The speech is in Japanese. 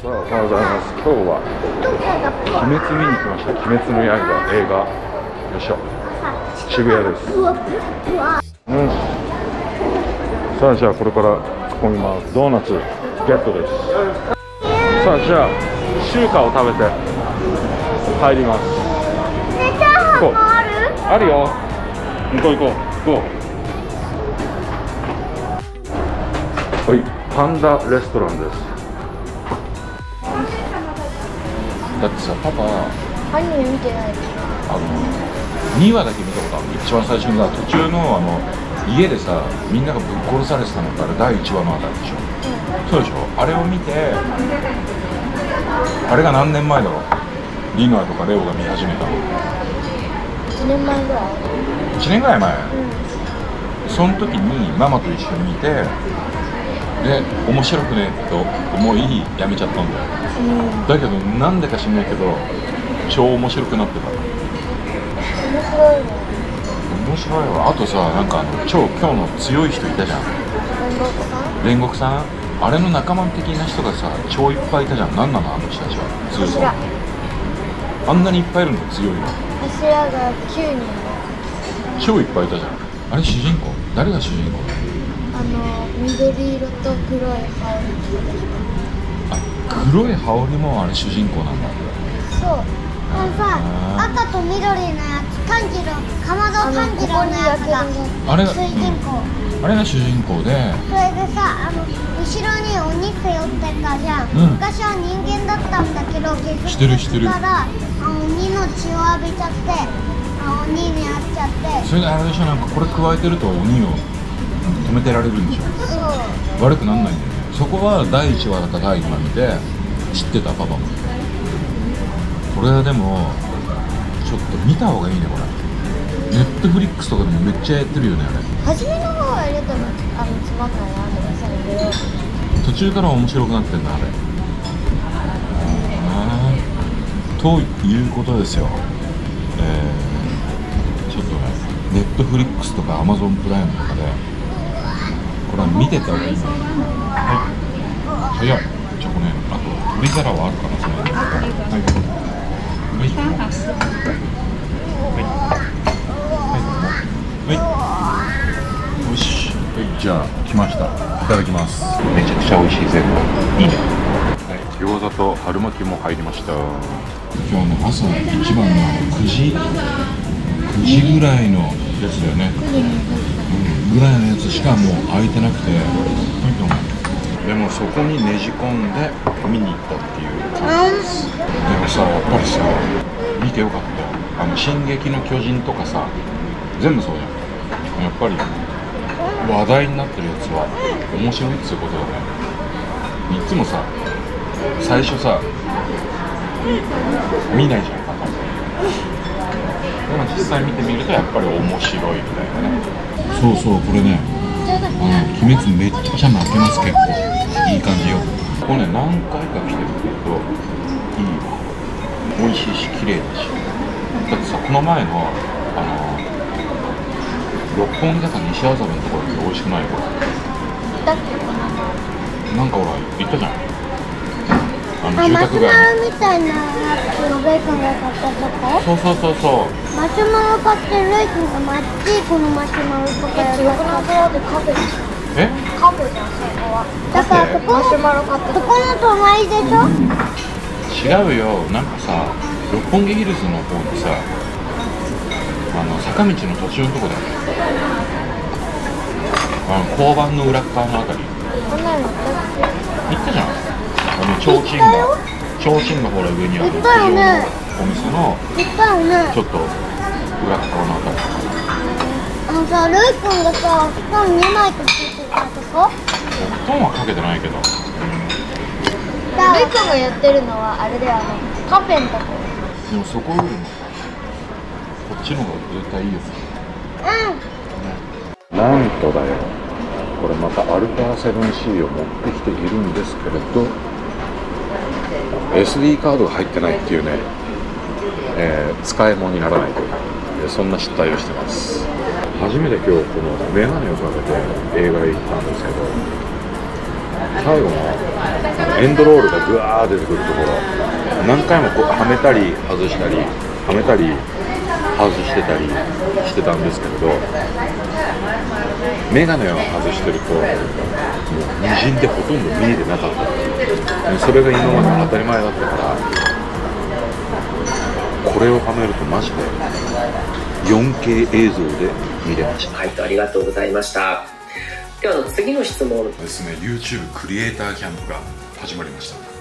さあ、おはようございます。今日は鬼滅見に来ました。鬼滅の刃映画。よいしょ。渋谷です。さあ、じゃあこれから突っ込みます。ドーナツゲットです。さあ、じゃあ中華を食べて入ります。 チャーハンもある？ あるよ。行こう行こう行こう。はい、パンダレストランです。だってさ、パパアニメ見てない。 2話だけ見たことある。一番最初にさ、途中の家でさ、みんながぶっ殺されてたのから第1話のあたりでしょ、そうでしょ。あれを見て、あれが何年前だろう。リノアとかレオが見始めたの 1年前ぐらい。 1年ぐらい前、その時にママと一緒に見て、で面白くねえと思いやめちゃったんだよ、だけどなんでか知んないけど超面白くなってた。 面白いね。 面白いわ。あとさ、なんか今日の強い人いたじゃん、煉獄さん。あれの仲間的な人がさ超いっぱいいたじゃん。何なのあの人たちは。 柱。 あんなにいっぱいいるの強いの。 柱が9人。 超いっぱいいたじゃん。あれ主人公？誰が主人公？ 緑色と黒い羽織。 あ、黒い羽織もあれ主人公なんだ。 そう。さ、赤と緑のやつ、炭治郎、かまど炭治郎のやつがあれが主人公。 あれが主人公で、 それでさ、後ろに鬼背負ってたじゃん、昔は人間だったんだけど、結局から鬼の血を浴びちゃって、鬼に会っちゃって、 それであれでしょ、なんかこれ加えてると鬼を止めてられるんでしょ。 そう、 悪くなんないんだよね。そこは第1話だった第2話見て知ってた。パパもこれはでもちょっと見た方がいいね。これネットフリックスとかでもめっちゃやってるよね。あれ初めの方は入れてもつまんないなとかさけど、 途中から面白くなってんだあれ。ということですよ。ちょっとね、ネットフリックスとかアマゾンプライムとかでこれは見てた方がいいね。はい、早い。じゃあこれね、あと鶏皿はあるかな、それ。はい、はい、はい、よし、はい、じゃあ来ました。いただきます。めちゃくちゃ美味しい全部。いいね。はい、餃子と春巻きも入りました。今日の朝一番の9時ぐらいのやつだよね。ぐらいのやつしかもう開いてなくて、でもそこにねじ込んで見に行ったっていう感じです。でもさ、やっぱりさ、見てよかったよ。進撃の巨人とかさ、全部そうじゃん。やっぱり話題になってるやつは面白いっていうことだね。いつもさ、最初さ見ないじゃん。でも実際見てみるとやっぱり面白いみたいなね。そうそう、これね、鬼滅めっちゃ泣けます。結構いい感じよ。ここね、何回か来てるけどいいわ。美味しいし綺麗だし。だってさ、この前の六本木だか西麻布のところって美味しくない？これだっけ？ なんかほら行ったじゃん。 マシュマロみたいなやつをレイ君が買ったとこ？ そうそうそうそう。 マシュマロ買ってレイ君がマッチこのマシュマロとかやるやつ。でカフェでしょ？ え？ カフェじゃん、そこは。だからそこマシュマロ買ったとこの隣でしょ？ 違うよ。なんかさ、六本木ヒルズの方でさ、坂道の途中のとこだよ。交番の裏側のあたり。 こんなの行ったじゃん。提灯がほら上にある行ったよね。 お店の行ったよね。 ちょっと裏側のあたり。 さ、ルイ君がさ、布団2枚とついてたとこ？ 布団はかけてないけど。 ルイ君がやってるのはあれでカフェのとこ。 でもそこよりもこっちの方が絶対いいよ。なんとだよ。これまた α7C を持ってきているんですけれど、SD カードが入ってないっていうね、使い物にならないという、そんな失態をしてます。初めて今日このメガネをかけて映画へ行ったんですけど、 最後のエンドロールがぐわー出てくるところ、何回もこうはめたり外したりはめたり外してたりしてたんですけれど、メガネを外してるともう滲んでほとんど見えてなかった。それが今まで当たり前だったから、これをはめるとマジで 4K 映像で見れました。 回答ありがとうございました。では次の質問ですね、 YouTube クリエイターキャンプが始まりました。